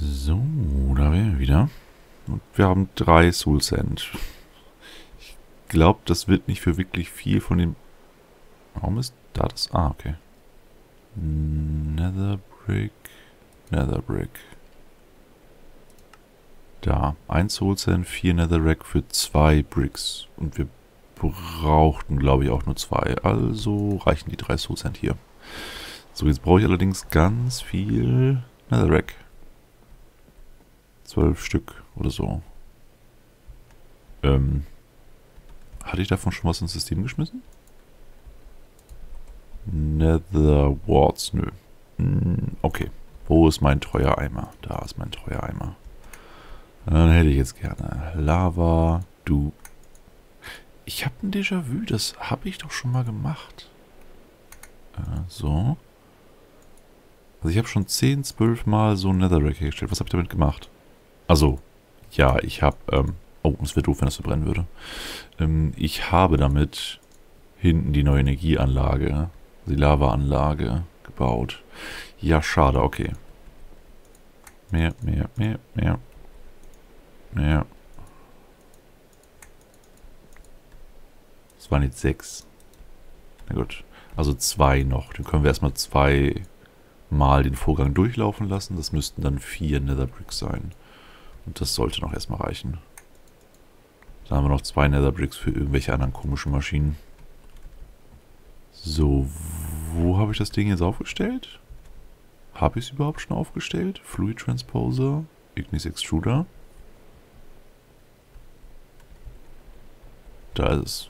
So, da wären wir wieder. Und wir haben 3 Soul Sand. Ich glaube, das wird nicht für wirklich viel von dem... Warum ist da das... Ah, okay. Netherbrick. Netherbrick. Da. 1 Soul Sand, 4 Netherrack für 2 Bricks. Und wir brauchten, glaube ich, auch nur 2. Also reichen die 3 Soul Sand hier. So, jetzt brauche ich allerdings ganz viel Netherrack. 12 Stück oder so. Hatte ich davon schon was ins System geschmissen? Nether Warts, nö. Okay. Wo ist mein treuer Eimer? Da ist mein treuer Eimer. Dann hätte ich jetzt gerne Lava, du. Ich habe ein Déjà-vu, das habe ich doch schon mal gemacht. So. Also ich habe schon 10, 12 Mal so ein Netherrack hergestellt. Was habe ich damit gemacht? Also, ja, ich habe... oh, es wäre doof, wenn das verbrennen würde. Ich habe damit hinten die neue Energieanlage, die Lava-Anlage gebaut. Ja, schade, okay. Mehr. Das waren jetzt 6. Na gut. Also 2 noch. Dann können wir erstmal 2 Mal den Vorgang durchlaufen lassen. Das müssten dann 4 Netherbricks sein. Und das sollte noch erstmal reichen. Dann haben wir noch 2 Netherbricks für irgendwelche anderen komischen Maschinen. So, wo habe ich das Ding jetzt aufgestellt? Habe ich es überhaupt schon aufgestellt? Fluid Transposer, Ignis Extruder. Da ist es.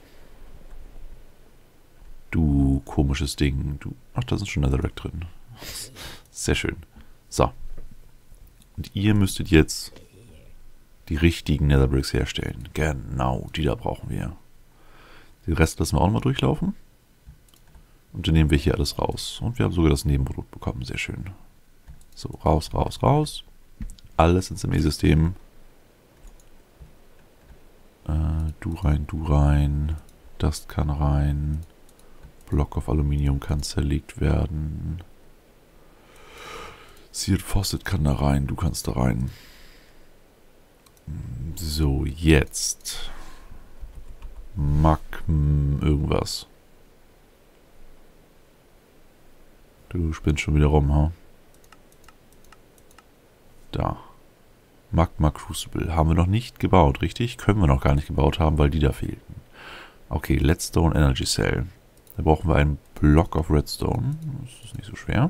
Du komisches Ding. Du. Ach, da ist schon Netherrack drin. Sehr schön. So. Und ihr müsstet jetzt die richtigen Netherbricks herstellen. Genau, die da brauchen wir. Den Rest lassen wir auch nochmal durchlaufen. Und dann nehmen wir hier alles raus. Und wir haben sogar das Nebenprodukt bekommen. Sehr schön. So, raus, raus, raus. Alles ins ME-System. Du rein. Das kann rein. Block of Aluminium kann zerlegt werden. Seared Faucet kann da rein. Du kannst da rein. So, jetzt. Irgendwas. Du spinnst schon wieder rum, ha? Da. Magma Crucible. Haben wir noch nicht gebaut, richtig? Können wir noch gar nicht gebaut haben, weil die da fehlten. Okay, Leadstone Energy Cell. Da brauchen wir einen Block of Redstone. Das ist nicht so schwer.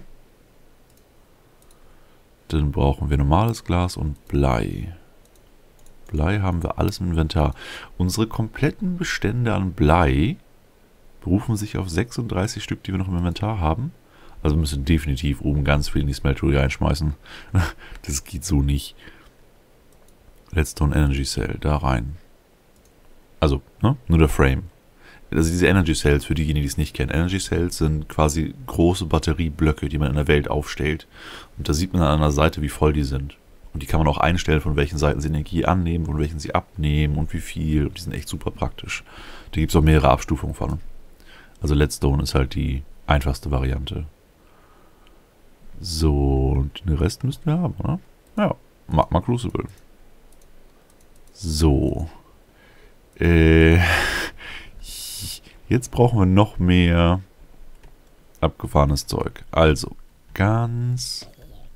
Dann brauchen wir normales Glas und Blei. Blei haben wir alles im Inventar. Unsere kompletten Bestände an Blei berufen sich auf 36 Stück, die wir noch im Inventar haben. Also müssen wir definitiv oben ganz viel in die Smeltery reinschmeißen. Das geht so nicht. Redstone Energy Cell, da rein. Also, ne? Nur der Frame. Also diese Energy Cells, für diejenigen, die es nicht kennen. Energy Cells sind quasi große Batterieblöcke, die man in der Welt aufstellt. Und da sieht man an der Seite, wie voll die sind. Und die kann man auch einstellen, von welchen Seiten sie Energie annehmen, von welchen sie abnehmen und wie viel. Und die sind echt super praktisch. Da gibt es auch mehrere Abstufungen von. Also Leadstone ist halt die einfachste Variante. So, und den Rest müssten wir haben, oder? Ja, Magma Crucible. So. Jetzt brauchen wir noch mehr abgefahrenes Zeug. Also, ganz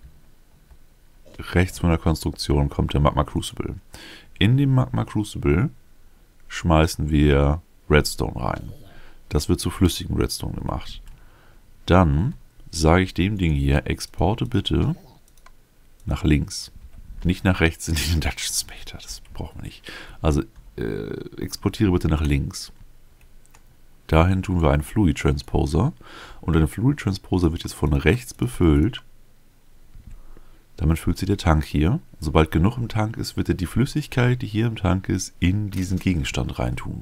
rechts von der Konstruktion kommt der Magma Crucible. In dem Magma Crucible schmeißen wir Redstone rein. Das wird zu flüssigem Redstone gemacht. Dann sage ich dem Ding hier, exporte bitte nach links. Nicht nach rechts in den Induction Smelter, das brauchen wir nicht. Also exportiere bitte nach links. Dahin tun wir einen Fluid Transposer. Und ein Fluid Transposer wird jetzt von rechts befüllt. Damit füllt sich der Tank hier. Sobald genug im Tank ist, wird er die Flüssigkeit, die hier im Tank ist, in diesen Gegenstand reintun.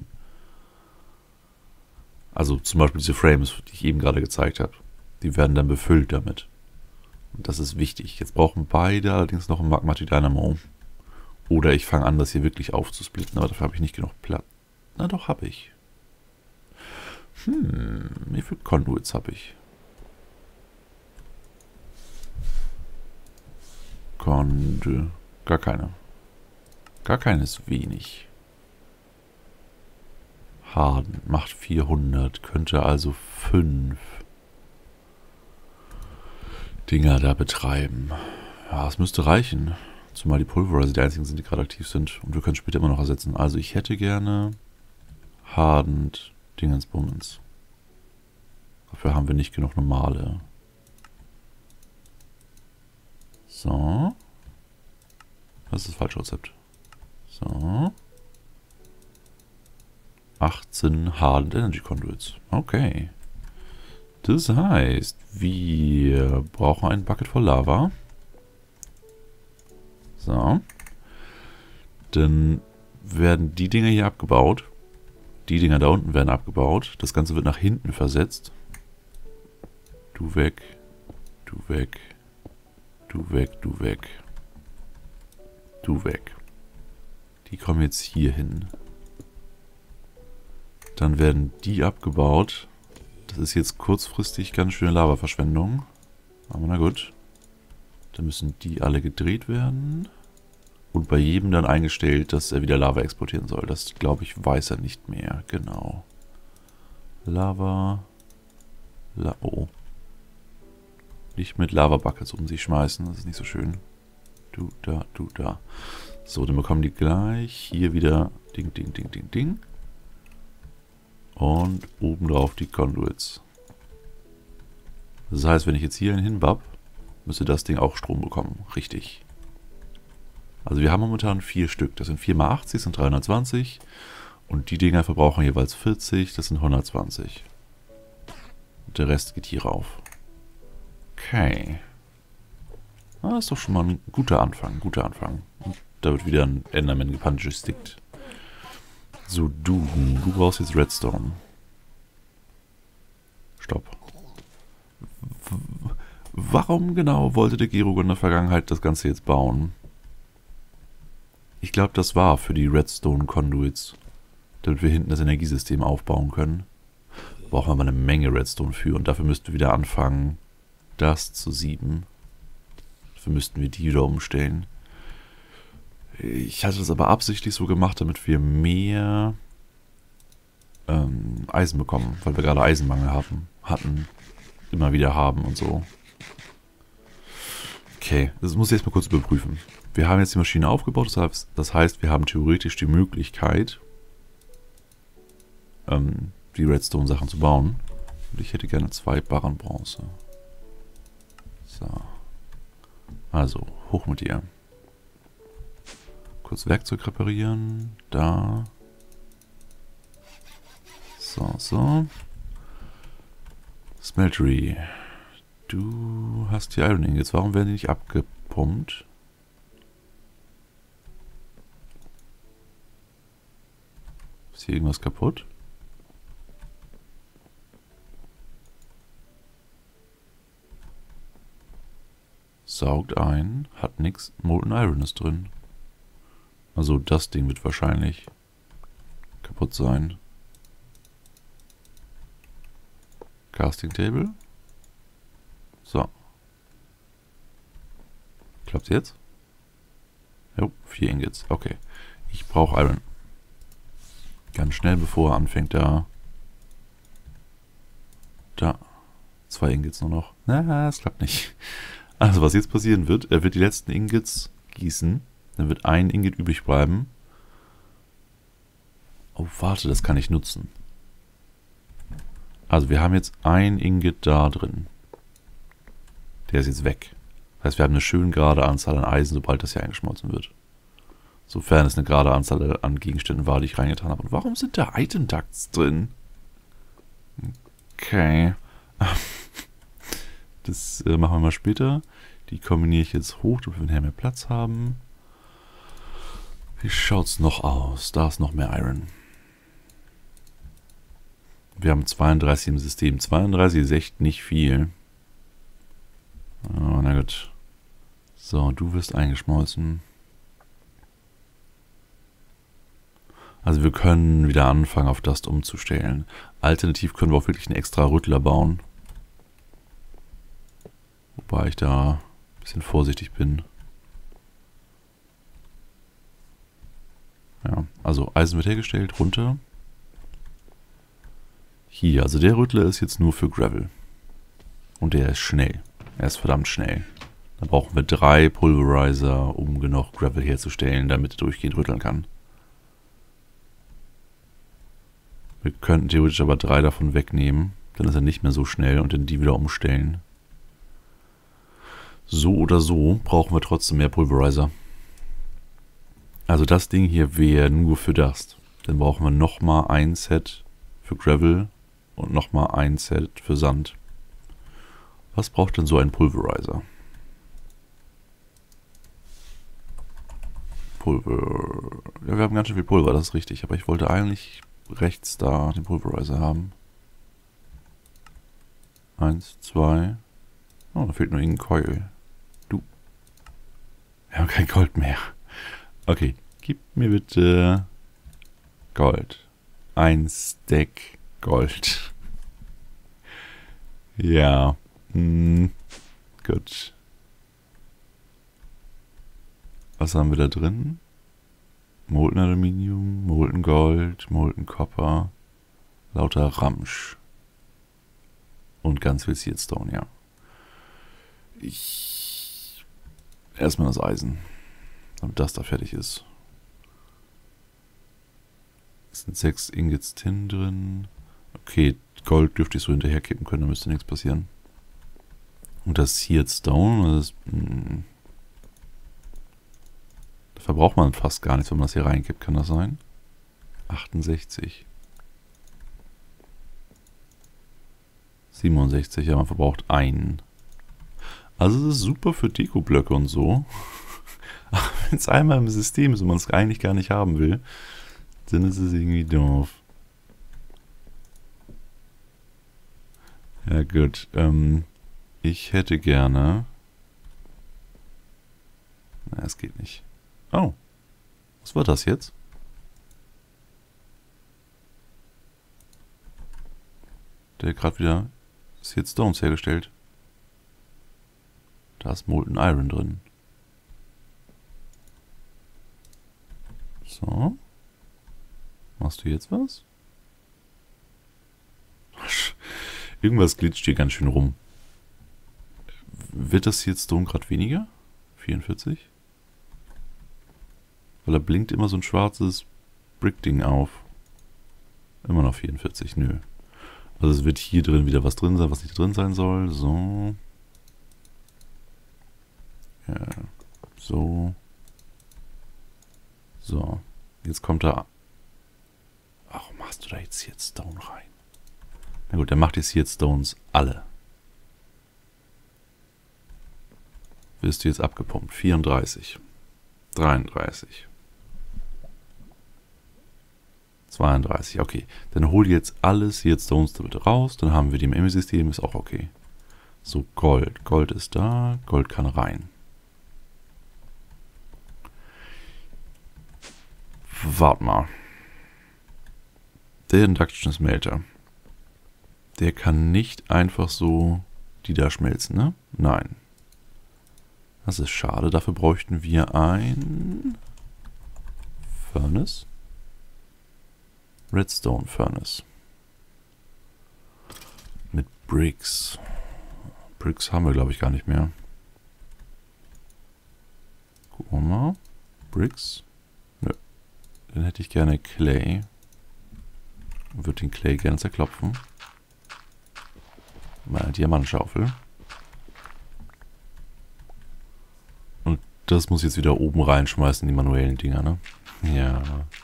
Also zum Beispiel diese Frames, die ich eben gerade gezeigt habe. Die werden dann befüllt damit. Und das ist wichtig. Jetzt brauchen beide allerdings noch ein Magmatic Dynamo. Oder ich fange an, das hier wirklich aufzusplitten, aber dafür habe ich nicht genug Platz. Na doch, habe ich. Wie viele Conduits habe ich? Conde. Gar keine. Gar keine ist wenig. Harden macht 400. Könnte also 5 Dinger da betreiben. Ja, es müsste reichen. Zumal die Pulverizer die einzigen sind, die gerade aktiv sind. Und wir können später immer noch ersetzen. Also ich hätte gerne Hardend Dingensbummens. Dafür haben wir nicht genug normale. So. Das ist das falsche Rezept. So. 18 Hardened Energy Conduits. Okay. Das heißt, wir brauchen ein Bucket voll Lava. So. Dann werden die Dinger hier abgebaut. Die Dinger da unten werden abgebaut. Das Ganze wird nach hinten versetzt. Du weg. Du weg. Du weg, du weg. Du weg. Die kommen jetzt hier hin. Dann werden die abgebaut. Das ist jetzt kurzfristig ganz schöne Lavaverschwendung. Aber na gut. Dann müssen die alle gedreht werden. Und bei jedem dann eingestellt, dass er wieder Lava exportieren soll. Das, glaube ich, weiß er nicht mehr. Genau. Lava. Oh. Nicht mit Lava-Buckets um sich schmeißen. Das ist nicht so schön. Du da, du da. So, dann bekommen die gleich hier wieder Ding, Ding, Ding, Ding, Ding. Und obendrauf die Conduits. Das heißt, wenn ich jetzt hier hinbab, müsste das Ding auch Strom bekommen. Richtig. Also wir haben momentan 4 Stück. Das sind 4 mal 80, sind 320. Und die Dinger verbrauchen jeweils 40, das sind 120. Und der Rest geht hier rauf. Okay. Das ist doch schon mal ein guter Anfang. Guter Anfang. Und da wird wieder ein Enderman gepunchstickt. So, du brauchst jetzt Redstone. Stopp. Warum genau wollte der Gerudo in der Vergangenheit das Ganze jetzt bauen? Ich glaube, das war für die Redstone Conduits. Damit wir hinten das Energiesystem aufbauen können. Brauchen wir mal eine Menge Redstone für. Und dafür müssten wir wieder anfangen, das zu sieben. Dafür müssten wir die wieder umstellen. Ich hatte das aber absichtlich so gemacht, damit wir mehr Eisen bekommen. Weil wir gerade Eisenmangel hatten. Immer wieder haben und so. Okay, das muss ich jetzt mal kurz überprüfen. Wir haben jetzt die Maschine aufgebaut, das heißt, wir haben theoretisch die Möglichkeit, die Redstone-Sachen zu bauen. Und ich hätte gerne 2 Barren Bronze. So. Also, hoch mit dir. Kurz Werkzeug reparieren. Da. So, so. Smeltery. Du hast hier Iron Ingots. Warum werden die nicht abgepumpt? Ist hier irgendwas kaputt? Saugt ein. Hat nichts. Molten Iron ist drin. Also das Ding wird wahrscheinlich kaputt sein. Casting Table. So. Klappt's jetzt? Jo, 4 Ingots. Okay. Ich brauche Iron. Ganz schnell, bevor er anfängt, da. 2 Ingots nur noch. Na, es klappt nicht. Also, was jetzt passieren wird, er wird die letzten Ingots gießen. Dann wird ein Ingot übrig bleiben. Oh, warte, das kann ich nutzen. Also, wir haben jetzt ein Ingot da drin. Der ist jetzt weg. Das heißt, wir haben eine schön gerade Anzahl an Eisen, sobald das hier eingeschmolzen wird. Sofern es eine gerade Anzahl an Gegenständen war, die ich reingetan habe. Und warum sind da Item Ducts drin? Okay. Das machen wir mal später. Die kombiniere ich jetzt hoch, damit wir nachher mehr Platz haben. Wie schaut's noch aus? Da ist noch mehr Iron. Wir haben 32 im System. 32 ist echt nicht viel. Oh, na gut. So, du wirst eingeschmolzen. Also wir können wieder anfangen, auf Dust umzustellen. Alternativ können wir auch wirklich einen extra Rüttler bauen. Wobei ich da ein bisschen vorsichtig bin. Also Eisen wird hergestellt, runter. Hier, also der Rüttler ist jetzt nur für Gravel. Und der ist schnell. Er ist verdammt schnell. Da brauchen wir 3 Pulverizer, um genug Gravel herzustellen, damit er durchgehend rütteln kann. Wir könnten theoretisch aber 3 davon wegnehmen. Dann ist er nicht mehr so schnell und dann die wieder umstellen. So oder so brauchen wir trotzdem mehr Pulverizer. Also das Ding hier wäre nur für Dust. Dann brauchen wir nochmal ein Set für Gravel und nochmal ein Set für Sand. Was braucht denn so ein Pulverizer? Pulver. Ja, wir haben ganz schön viel Pulver, das ist richtig. Aber ich wollte eigentlich rechts da den Pulverizer haben. 1, 2. Oh, da fehlt nur irgendein Coil. Du. Wir haben kein Gold mehr. Okay, gib mir bitte Gold. Ein Stack Gold. Ja. Gut. Was haben wir da drin? Molten Aluminium, Molten Gold, Molten Copper, lauter Ramsch. Und ganz viel Seedstone, ja. Erstmal das Eisen, damit das da fertig ist. Es sind 6 Ingots Tin drin. Okay, Gold dürfte ich so hinterher kippen können, da müsste nichts passieren. Und das Seedstone, das da verbraucht man fast gar nichts, wenn man das hier reinkippt, kann das sein? 68. 67, ja, man verbraucht einen. Also es ist super für Dekoblöcke und so. Aber wenn es einmal im System ist und man es eigentlich gar nicht haben will, dann ist es irgendwie doof. Ja gut, ich hätte gerne... Na, es geht nicht. Oh, was war das jetzt? Der hat gerade wieder Seedstones hergestellt. Da ist Molten Iron drin. So. Machst du jetzt was? Irgendwas glitscht hier ganz schön rum. Wird das Seedstone gerade weniger? 44? Weil da blinkt immer so ein schwarzes Brick-Ding auf. Immer noch 44, nö. Also es wird hier drin wieder was drin sein, was nicht drin sein soll. So. Ja. So. So. Jetzt kommt da... Warum machst du da jetzt Seedstone rein? Na gut, der macht die Seedstones alle. Wirst du jetzt abgepumpt. 34. 33. 32, okay. Dann hol jetzt alle Seedstones da bitte raus. Dann haben wir die im Emmy-System, ist auch okay. So, Gold. Gold ist da. Gold kann rein. Warte mal. Der Induction Smelter. Der kann nicht einfach so die da schmelzen, ne? Nein. Das ist schade. Dafür bräuchten wir ein Furnace. Redstone Furnace. Mit Bricks. Bricks haben wir, glaube ich, gar nicht mehr. Gucken wir mal. Bricks. Nö. Dann hätte ich gerne Clay. Würde den Clay gerne zerklopfen. Meine Diamantschaufel. Und das muss ich jetzt wieder oben reinschmeißen, die manuellen Dinger, ne? Ja.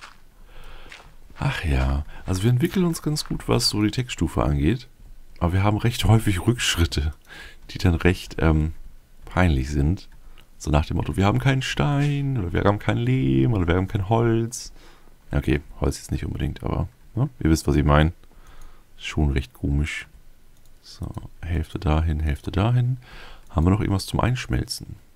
Ach ja, also wir entwickeln uns ganz gut, was so die Textstufe angeht. Aber wir haben recht häufig Rückschritte, die dann recht peinlich sind. So nach dem Motto, wir haben keinen Stein, oder wir haben kein Lehm, oder wir haben kein Holz. Ja, okay, Holz jetzt nicht unbedingt, aber ne, ihr wisst, was ich meine. Schon recht komisch. So, Hälfte dahin, Hälfte dahin. Haben wir noch irgendwas zum Einschmelzen?